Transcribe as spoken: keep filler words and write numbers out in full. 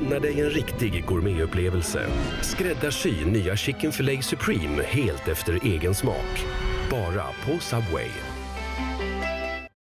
Unna dig en riktig gourmetupplevelse. Skräddarsy nya Chicken Filet Supreme helt efter egen smak. Bara på Subway.